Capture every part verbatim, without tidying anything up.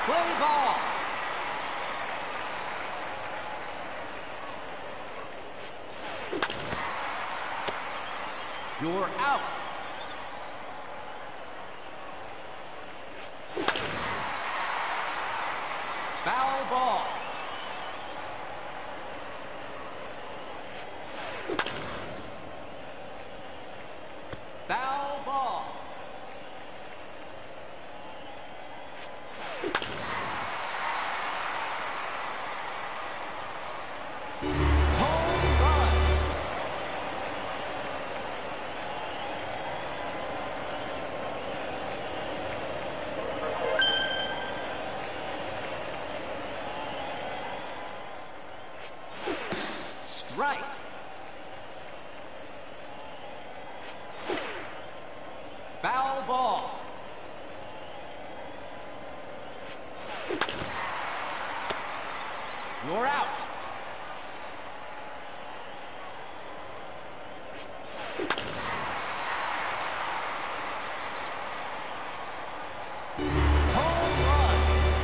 Play ball. You're out. Foul ball. Foul ball. Home run. Strike. Foul ball. You're out. Home run.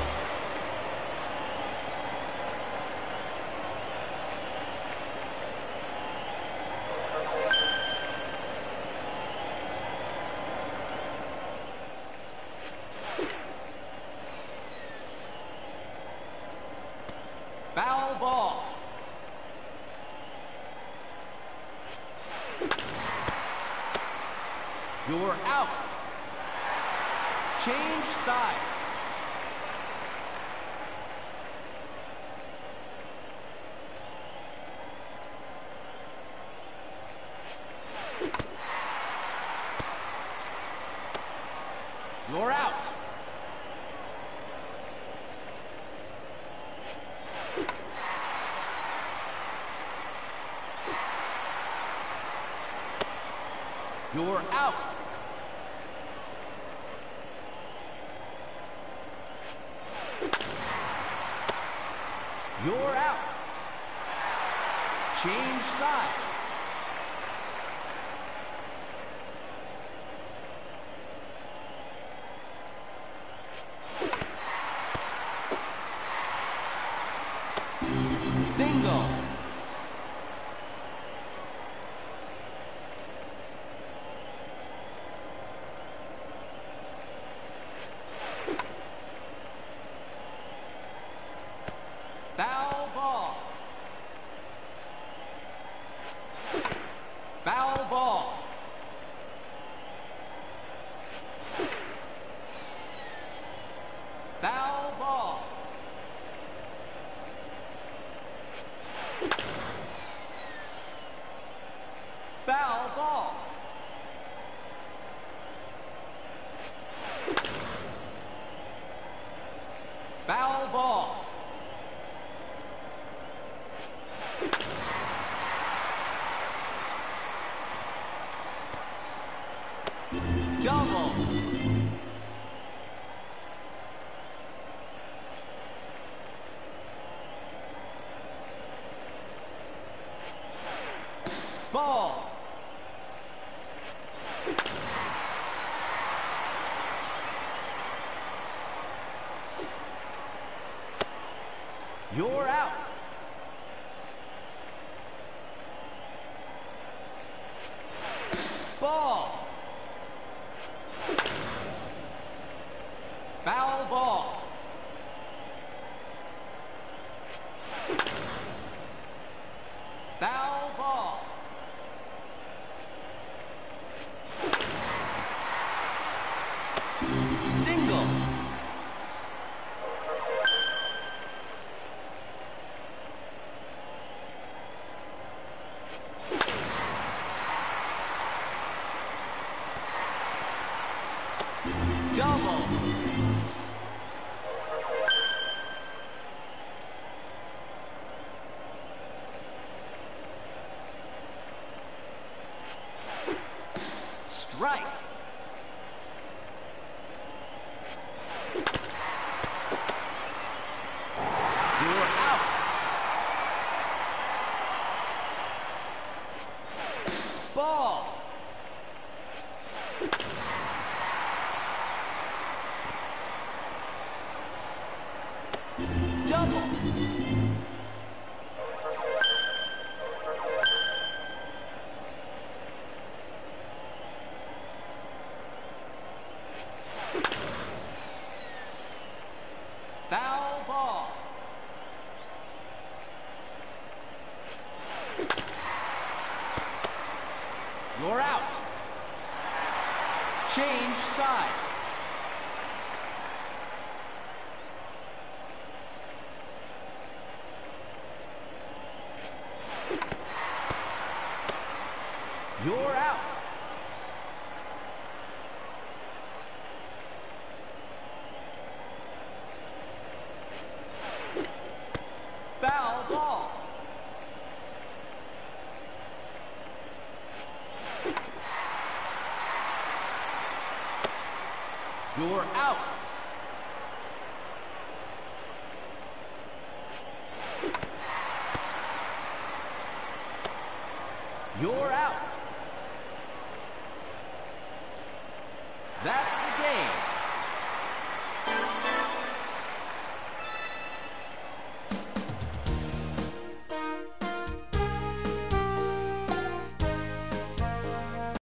Foul ball. You're out. Change sides. You're out. You're out. You're out. Change sides. Single. Foul ball. Foul ball. Foul ball. Foul ball. Foul ball. Double. Ball. You're out. Ball. Foul ball. Foul ball. Single. Double. Strike. Change sides. You're out. Foul ball. You're out. You're out. That's the game.